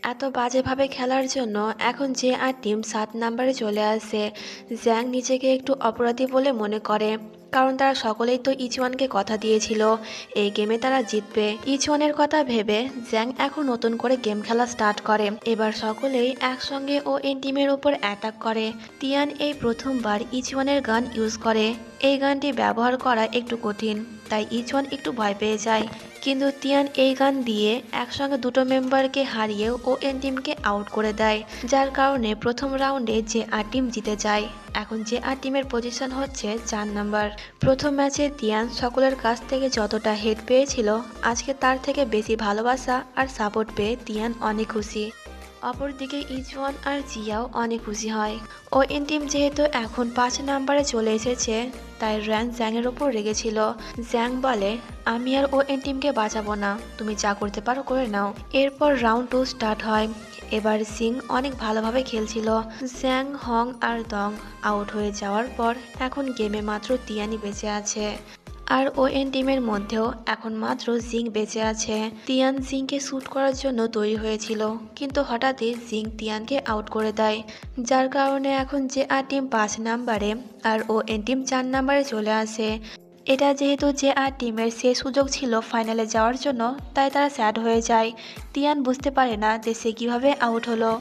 এত বাজেভাবে খেলার জন্য এখন যে আর টিম 7 নম্বরে চলে আসে। জ্যাং নিজেকে একটু অপরাধী বলে মনে করে, কারণ তারা সকলেই তো ইচওয়ানকে কথা দিয়েছিল এই গেমে তারা জিতবে। ইচওয়ানের কথা ভেবে জ্যাং এখন নতুন করে গেম খেলা স্টার্ট করে। এবার সকলেই একসঙ্গে ও এন টিমের উপর অ্যাটাক করে। তিয়ান এই প্রথমবার ইচওয়ানের গান ইউজ করে। এই গানটি ব্যবহার করা একটু কঠিন, তাই ইচওয়ান একটু ভয় পেয়ে যায়। কিন্তু তিয়ান এই গান দিয়ে একসঙ্গে দুটো মেম্বারকে হারিয়ে ও এন টিমকে আউট করে দেয়, যার কারণে প্রথম রাউন্ডে যে আর টিম জিতে যায়। এখন যে আর টিমের পজিশন হচ্ছে 4 নম্বর। প্রথম ম্যাচে তিয়ান সকলের কাছ থেকে যতটা হেড পেয়েছিল, আজকে তার থেকে বেশি ভালোবাসা আর সাপোর্ট পেয়ে তিয়ান অনেক খুশি। অপরদিকে ইজওয়ান আর জিয়াও অনেক খুশি হয়। ও এন টিম যেহেতু এখন 5 নম্বরে চলে এসেছে, তাই র্যান জ্যাংয়ের ওপর রেগেছিল। জ্যাং বলে, আমি আর ও এন টিমকে বাঁচাবো না, তুমি যা করতে পারো করে নাও। এরপর রাউন্ড 2 স্টার্ট হয়। এবার সিং অনেক ভালোভাবে খেলছিল। জ্যাং, হং আর দং আউট হয়ে যাওয়ার পর এখন গেমে মাত্র তিয়ানই বেঁচে আছে। আর ও এন টিমের মধ্যেও এখন মাত্র জিং বেঁচে আছে। তিয়ান জিংকে শ্যুট করার জন্য তৈরি হয়েছিল, কিন্তু হঠাৎই জিং তিয়ানকে আউট করে দেয়, যার কারণে এখন যে আর টিম 5 নম্বরে আর ও এন টিম 4 নম্বরে চলে আসে। এটা যেহেতু যে আর টিমের শেষ সুযোগ ছিল ফাইনালে যাওয়ার জন্য, তাই তারা স্যাড হয়ে যায়। তিয়ান বুঝতে পারে না যে সে কিভাবে আউট হলো।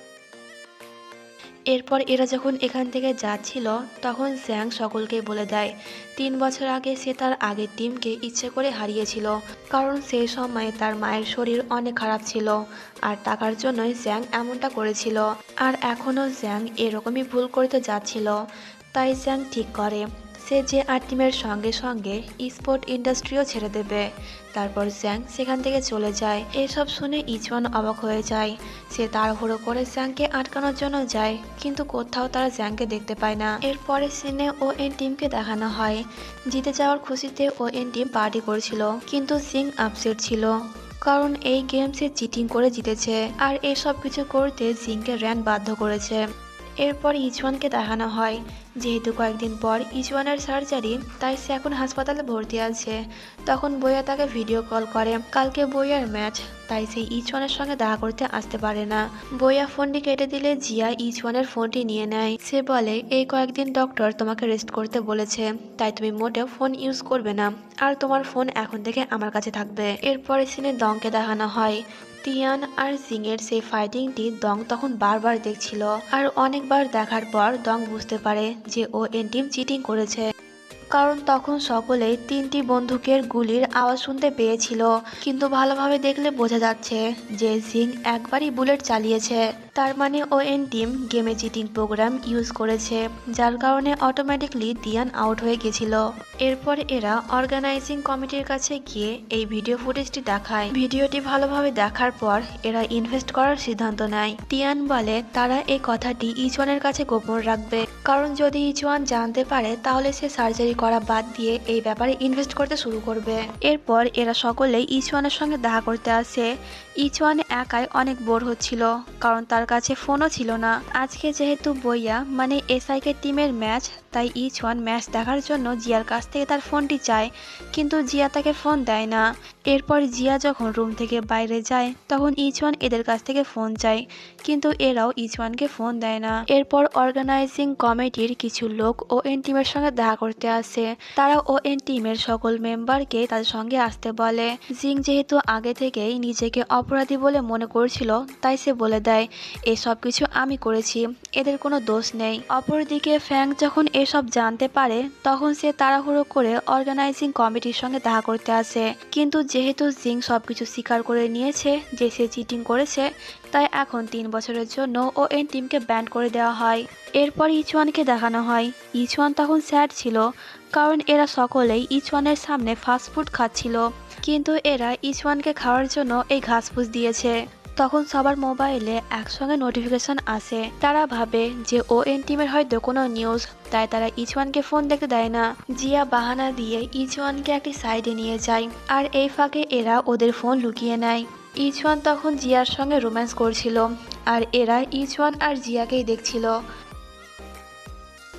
এরপর এরা যখন এখান থেকে যাচ্ছিল, তখন জ্যাং সকলকে বলে দেয় 3 বছর আগে সে তার আগের টিমকে ইচ্ছে করে হারিয়েছিল, কারণ সেই সময় তার মায়ের শরীর অনেক খারাপ ছিল আর টাকার জন্যই জ্যাং এমনটা করেছিল। আর এখনও জ্যাং এরকমই ভুল করতে যাচ্ছিল। তাই জ্যাং ঠিক করে সে যে আর টিমের সঙ্গে সঙ্গে স্পোর্ট ইন্ডাস্ট্রিও ছেড়ে দেবে। তারপর জ্যাং সেখান থেকে চলে যায়। এসব শুনে ইচওয়ান অবাক হয়ে যায়। সে তাড়াহুড়ো করে জ্যাংকে আটকানোর জন্য যায়, কিন্তু কোথাও তারা জ্যাংকে দেখতে পায় না। এরপরে সিনে ও এন টিমকে দেখানো হয় জিতে যাওয়ার খুশিতে ও এন টিম পার্টি করছিল, কিন্তু সিং আপসেট ছিল, কারণ এই গেম সে চিটিং করে জিতেছে আর এসব কিছু করতে জিংকে র্যান বাধ্য করেছে। এরপর ইচওয়ানকে দেখানো হয় যেহেতু কয়েকদিন পর ইচওয়ানের সার্জারি, তাই সে এখন হাসপাতালে ভর্তি আছে। তখন বইয়া তাকে ভিডিও কল করে। কালকে বইয়ার ম্যাচ, তাই সে ইচওয়ানের সঙ্গে দেখা করতে আসতে পারে না। বইয়া ফোনটি কেটে দিলে জিয়া ইচওয়ানের ফোনটি নিয়ে নেয়। সে বলে, এই কয়েকদিন ডক্টর তোমাকে রেস্ট করতে বলেছে, তাই তুমি মোটেও ফোন ইউজ করবে না, আর তোমার ফোন এখন থেকে আমার কাছে থাকবে। এরপরে সিনে দংকে দেখানো হয়। তিয়ান আর জিং এর সেই ফাইটিংটি দং তখন বারবার দেখছিল, আর অনেকবার দেখার পর দং বুঝতে পারে যে ও এন টিম চিটিং করেছে, কারণ তখন সকলেই 3টি বন্দুকের গুলির আওয়াজ শুনতে পেয়েছিল। কিন্তু ভালোভাবে দেখলে বোঝা যাচ্ছে যে জিং একবারই বুলেট চালিয়েছে, তার মানে ও এন টিম গেমে চিটিং প্রোগ্রাম ইউজ করেছে, যার কারণে অটোমেটিকলি তিয়ান আউট হয়ে গেছিল। এরপর এরা অর্গানাইজিং কমিটির কাছে গিয়ে এই ভিডিও ফুটেজটি দেখায়। ভিডিওটি ভালোভাবে দেখার পর এরা ইনভেস্ট করার সিদ্ধান্ত নেয়। তিয়ান বলে তারা এই কথাটি ইচওয়ানের কাছে গোপন রাখবে, কারণ যদি ইচওয়ান জানতে পারে তাহলে সে সার্জারি করা বাদ দিয়ে এই ব্যাপারে ইনভেস্ট করতে শুরু করবে। এরপর এরা সকলেই ইচওয়ানের সঙ্গে দেখা করতে আসে। ইচওয়ান একাই অনেক বোর হচ্ছিল, কারণ তার কাছে ফোনও ছিল না। আজকে যেহেতু বইয়া মানে এসআইকে টিমের ম্যাচ, তাই ইচওয়ান ম্যাচ দেখার জন্য জিয়ার কাছ থেকে তার ফোনটি চায়, কিন্তু জিয়া তাকে ফোন দেয় না। এরপর জিয়া যখন রুম থেকে বাইরে যায়, তখন ইচওয়ান এদের কাছ থেকে ফোন চায়, কিন্তু এরাও ইচওয়ানকে ফোন দেয় না। এরপর অর্গানাইজিং কমিটির কিছু লোক ও এন টিমের সঙ্গে দেখা করতে আসে। তারা ও এন টিমের সকল মেম্বারকে তাদের সঙ্গে আসতে বলে। জিং যেহেতু আগে থেকেই নিজেকে অপরাধী বলে মনে করছিল, তাই সে বলে দেয় এসব কিছু আমি করেছি, এদের কোনো দোষ নেই। অপরদিকে ফ্যাং যখন এসব জানতে পারে, তখন সে তাড়াহুড়ো করে অর্গানাইজিং কমিটির সঙ্গে দেখা করতে আসে। কিন্তু যেহেতু জিং সবকিছু স্বীকার করে নিয়েছে যে সে চিটিং করেছে, তাই এখন 3 বছরের জন্য ও এন টিমকে ব্যান করে দেওয়া হয়। এরপর ইচওয়ানকে দেখানো হয়। ইচওয়ান তখন স্যাড ছিল, কারণ এরা সকলেই ইচওয়ানের সামনে ফাস্টফুড খাচ্ছিল, কিন্তু এরা ইচওয়ানকে খাওয়ার জন্য এই ঘাসফুস দিয়েছে। তখন সবার মোবাইলে একসঙ্গে নোটিফিকেশন আসে। তারা ভাবে যে ও এন টিমের হয়তো কোনো নিউজ, তাই তারা ইচওয়ানকে ফোন দেখতে দেয় না। জিয়া বাহানা দিয়ে ইচওয়ানকে একটি সাইডে নিয়ে যায়, আর এই ফাঁকে এরা ওদের ফোন লুকিয়ে নেয়। ইচওয়ান তখন জিয়ার সঙ্গে রোম্যান্স করছিল, আর এরা ইচওয়ান আর জিয়াকেই দেখছিল।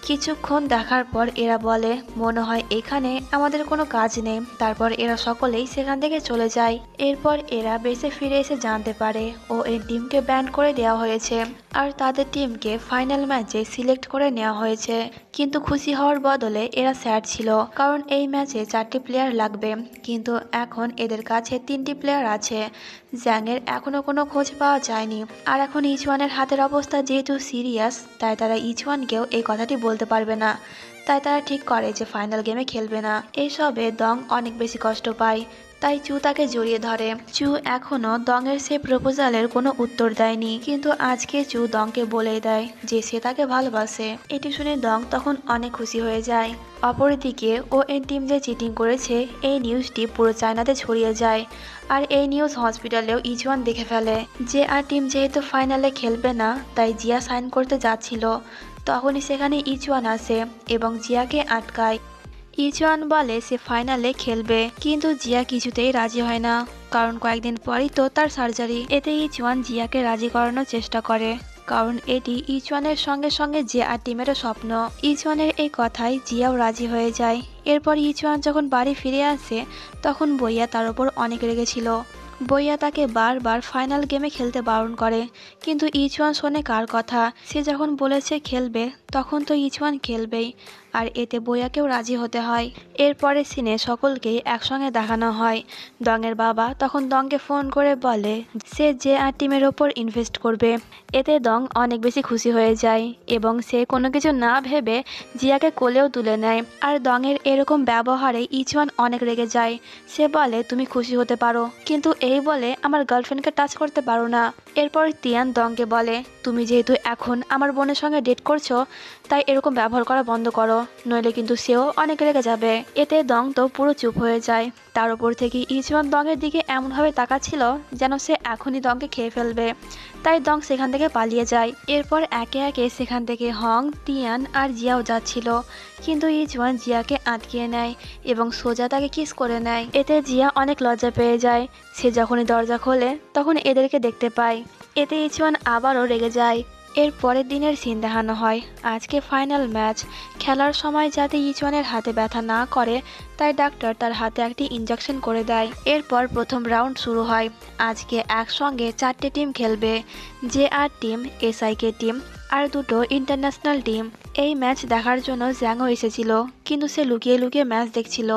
কিছুক্ষণ দেখার পর এরা বলে মনে হয় এখানে আমাদের কোনো কাজ নেই। তারপর এরা সকলেই সেখান থেকে চলে যায়। এরপর এরা বেসে ফিরে এসে জানতে পারে ও এর টিমকে ব্যান করে দেওয়া হয়েছে আর তাদের টিমকে ফাইনাল ম্যাচে সিলেক্ট করে নেওয়া হয়েছে। কিন্তু খুশি হওয়ার বদলে এরা স্যাড ছিল, কারণ এই ম্যাচে 4টি প্লেয়ার লাগবে, কিন্তু এখন এদের কাছে 3টি প্লেয়ার আছে। জ্যাংয়ের এখনো কোনো খোঁজ পাওয়া যায়নি, আর এখন ইচওয়ানের হাতের অবস্থা যেহেতু সিরিয়াস, তাই তারা ইচওয়ানকেও এই কথাটি বলতে পারবে না। তাই তারা ঠিক করে যে ফাইনাল গেমে খেলবে না। এইসবে দং অনেক বেশি কষ্ট পায়, তাই চু তাকে জড়িয়ে ধরে। চু এখনো দংয়ের সে প্রপোজালের কোনো উত্তর দেয়নি, কিন্তু আজকে চু দংকে বলেই দেয় যে সে তাকে ভালোবাসে। এটি শুনে দং তখন অনেক খুশি হয়ে যায়। অপরদিকে ও এর টিম যে চিটিং করেছে এই নিউজটি পুরো চায়নাতে ছড়িয়ে যায়, আর এই নিউজ হসপিটালেও ইচওয়ান দেখে ফেলে। যে আর টিম যেহেতু ফাইনালে খেলবে না, তাই জিয়া সাইন করতে যাচ্ছিল, তখনই সেখানে ইচওয়ান আসে এবং জিয়াকে আটকায়। ইচওয়ান বলে সে ফাইনালে খেলবে, কিন্তু জিয়া কিছুতেই রাজি হয় না, কারণ কয়েকদিন পরই তো তার সার্জারি। এতে ইচওয়ান জিয়াকে রাজি করানোর চেষ্টা করে, কারণ এটি ইচওয়ানের সঙ্গে সঙ্গে যে আর টিমেরও স্বপ্ন। ইচওয়ানের এই কথায় জিয়াও রাজি হয়ে যায়। এরপর ইচওয়ান যখন বাড়ি ফিরে আসে, তখন বইয়া তার ওপর অনেক রেগেছিল। বইয়া তাকে বারবার ফাইনাল গেমে খেলতে বারণ করে, কিন্তু ইচওয়ান শোনে কার কথা। সে যখন বলেছে খেলবে, তখন তো ইচওয়ান খেলবেই, আর এতে বইয়াকেও রাজি হতে হয়। এরপরে সিনে সকলকেই একসঙ্গে দেখানো হয়। দংয়ের বাবা তখন দংকে ফোন করে বলে সে যে আর টিমের ওপর ইনভেস্ট করবে। এতে দং অনেক বেশি খুশি হয়ে যায় এবং সে কোনো কিছু না ভেবে জিয়াকে কোলেও তুলে নেয়। আর দংয়ের এরকম ব্যবহারে ইচওয়ান অনেক রেগে যায়। সে বলে তুমি খুশি হতে পারো, কিন্তু এই বলে আমার গার্লফ্রেন্ডকে টাচ করতে পারো না। এরপর তিয়ান দংকে বলে তুমি যেহেতু এখন আমার বোনের সঙ্গে ডেট করছো, তাই এরকম ব্যবহার করা বন্ধ করো, নইলে কিন্তু সেও অনেক রেগে যাবে। এতে দং তো পুরো চুপ হয়ে যায়। তার উপর থেকে ইচওয়ান দংয়ের দিকে এমনভাবে তাকাচ্ছিল যেন সে এখনই দংকে খেয়ে ফেলবে, তাই দং সেখান থেকে পালিয়ে যায়। এরপর একে একে সেখান থেকে হং, তিয়ান আর জিয়াও যাচ্ছিল, কিন্তু ইচওয়ান জিয়াকে আটকিয়ে নেয় এবং সোজা তাকে কিস করে নেয়। এতে জিয়া অনেক লজ্জা পেয়ে যায়। সে যখনই দরজা খোলে তখন এদেরকে দেখতে পায়। এতে ইচওয়ান আবারও রেগে যায়। এর পরের দিনের সিন দেখানো হয়। আজকে ফাইনাল ম্যাচ খেলার সময় যাতে ইচওয়ানের হাতে ব্যথা না করে, তাই ডাক্তার তার হাতে একটি ইনজেকশন করে দেয়। এরপর প্রথম রাউন্ড শুরু হয়। আজকে একসঙ্গে 4টে টিম খেলবে, যে আর টিম, এসআইকে টিম আর 2টো ইন্টারন্যাশনাল টিম। এই ম্যাচ দেখার জন্য জ্যাংও এসেছিল, কিন্তু সে লুকিয়ে লুকিয়ে ম্যাচ দেখছিল।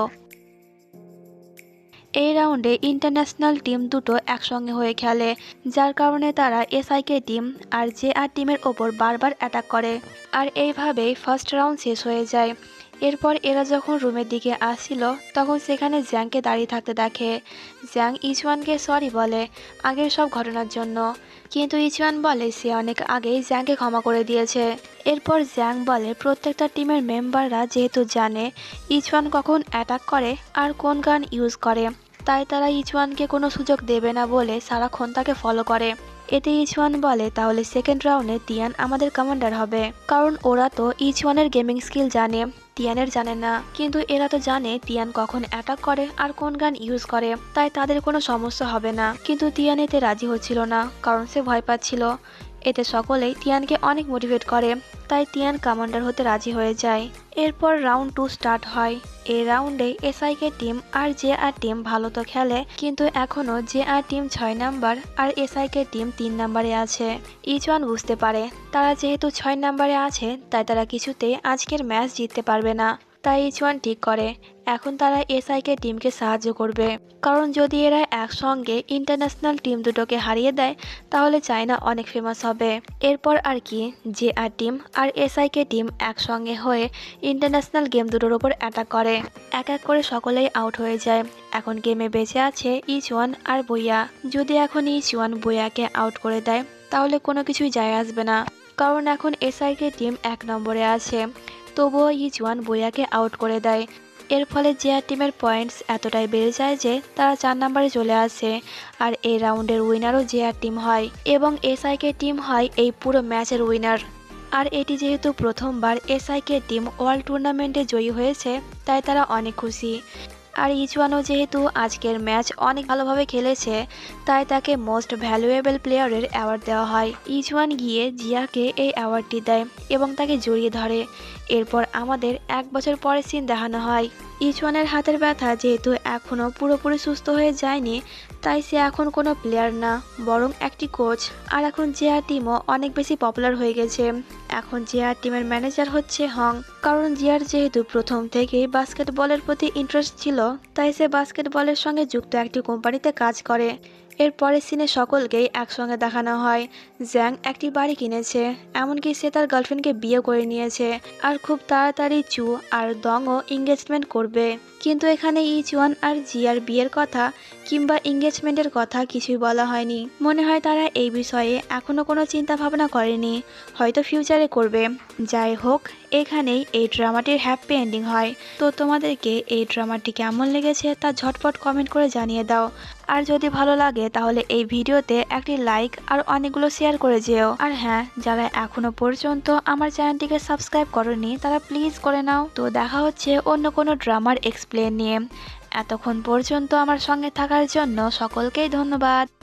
এই রাউন্ডে ইন্টারন্যাশনাল টিম 2টো একসঙ্গে হয়ে খেলে, যার কারণে তারা এসআইকে টিম আর জে আর টিমের ওপর বারবার অ্যাটাক করে, আর এইভাবেই ফার্স্ট রাউন্ড শেষ হয়ে যায়। এরপর এরা যখন রুমের দিকে আসছিল, তখন সেখানে জ্যাংকে দাঁড়িয়ে থাকতে দেখে। জ্যাং ইচওয়ানকে সরি বলে আগের সব ঘটনার জন্য, কিন্তু ইচওয়ান বলে সে অনেক আগেই জ্যাংকে ক্ষমা করে দিয়েছে। এরপর জ্যাং বলে প্রত্যেকটা টিমের মেম্বাররা যেহেতু জানে ইচওয়ান কখন অ্যাটাক করে আর কোন গান ইউজ করে, তাই তারা ইচওয়ানকে কোনো সুযোগ দেবে না বলে সারাক্ষণ তাকে ফলো করে। এতে ইচওয়ান বলে তাহলে সেকেন্ড রাউন্ডে তিয়ান আমাদের কমান্ডার হবে, কারণ ওরা তো ইচওয়ানের গেমিং স্কিল জানে, তিয়ানের জানে না। কিন্তু এরা তো জানে তিয়ান কখন অ্যাটাক করে আর কোন গান ইউজ করে, তাই তাদের কোনো সমস্যা হবে না। কিন্তু তিয়ান এতে রাজি হচ্ছিল না, কারণ সে ভয় পাচ্ছিল। এতে সকলেই তিয়ানকে অনেক মোটিভেট করে, তাই তিয়ান কমান্ডার হতে রাজি হয়ে যায়। এরপর রাউন্ড 2 স্টার্ট হয়। এই রাউন্ডে এসআইকে টিম আর জে আর টিম ভালো তো খেলে, কিন্তু এখনো জে আর টিম 6 নাম্বার আর এসআইকে টিম 3 নাম্বারে আছে। ইচওয়ান বুঝতে পারে তারা যেহেতু 6 নাম্বারে আছে, তাই তারা কিছুতেই আজকের ম্যাচ জিততে পারবে না। তাই ইচওয়ান ঠিক করে এখন তারা এসআইকে টিমকে সাহায্য করবে, কারণ যদি এরা একসঙ্গে ইন্টারন্যাশনাল টিম 2টোকে হারিয়ে দেয়, তাহলে চায়না অনেক ফেমাস হবে। এরপর আর কি জে আর টিম আর এসআইকে টিম একসঙ্গে হয়ে ইন্টারন্যাশনাল গেম 2টোর ওপর অ্যাটাক করে। এক এক করে সকলেই আউট হয়ে যায়। এখন গেমে বেঁচে আছে ইচওয়ান আর বইয়া। যদি এখন ইচওয়ান বইয়াকে আউট করে দেয়, তাহলে কোনো কিছুই যায় আসবে না, কারণ এখন এসআইকে টিম 1 নম্বরে আছে। তবুও ইচওয়ান বইয়াকে আউট করে দেয়। এর ফলে জে আর টিমের পয়েন্টস এতটাই বেড়ে যায় যে তারা 4 নম্বরে চলে আসে, আর এই রাউন্ডের উইনারও জে আর টিম হয় এবং এসআইকে টিম হয় এই পুরো ম্যাচের উইনার। আর এটি যেহেতু প্রথমবার এসআইকে টিম ওয়ার্ল্ড টুর্নামেন্টে জয়ী হয়েছে, তাই তারা অনেক খুশি। আর ইচওয়ানও যেহেতু আজকের ম্যাচ অনেক ভালোভাবে খেলেছে, তাই তাকে মোস্ট ভ্যালুয়েবল প্লেয়ারের অ্যাওয়ার্ড দেওয়া হয়। ইচওয়ান গিয়ে জিয়াকে এই অ্যাওয়ার্ডটি দেয় এবং তাকে জড়িয়ে ধরে। এরপর আমাদের 1 বছর পরের সিন দেখানো হয়। ইচওয়ানের হাতের ব্যথা যেহেতু এখনও পুরোপুরি সুস্থ হয়ে যায়নি, তাই সে এখন কোনো প্লেয়ার না, বরং একটি কোচ। আর এখন জিয়ার টিমও অনেক বেশি পপুলার হয়ে গেছে। এখন জিয়ার টিমের ম্যানেজার হচ্ছে হং। কারণ জিয়ার যেহেতু প্রথম থেকেই বাস্কেটবলের প্রতি ইন্টারেস্ট ছিল, তাই সে বাস্কেটবলের সঙ্গে যুক্ত একটি কোম্পানিতে কাজ করে। এর পরের সিনে সকলকেই একসঙ্গে দেখানো হয়। জ্যাং একটি বাড়ি কিনেছে, এমনকি সে তার গার্লফ্রেন্ডকে বিয়ে করে নিয়েছে, আর খুব তাড়াতাড়ি চু আর দংও এঙ্গেজমেন্ট করবে। কিন্তু এখানে ইচওয়ান আর জিয়ার বিয়ের কথা কিংবা এঙ্গেজমেন্টের কথা কিছুই বলা হয়নি। মনে হয় তারা এই বিষয়ে এখনো কোনো চিন্তা ভাবনা করেনি, হয়তো ফিউচারে করবে। যাই হোক, এখানেই এই ড্রামাটির হ্যাপি এন্ডিং হয়। তো তোমাদেরকে এই ড্রামাটি কেমন লেগেছে তা ঝটপট কমেন্ট করে জানিয়ে দাও। আর যদি ভালো লাগে তাহলে এই ভিডিওতে একটি লাইক আর অনেকগুলো শেয়ার করে যেও। আর হ্যাঁ, যারা এখনো পর্যন্ত আমার চ্যানেলটিকে সাবস্ক্রাইব করোনি তারা প্লিজ করে নাও। তো দেখা হচ্ছে অন্য কোনো ড্রামার এক্সপ্লেন নিয়ে। এতক্ষণ পর্যন্ত আমার সঙ্গে থাকার জন্য সকলকেই ধন্যবাদ।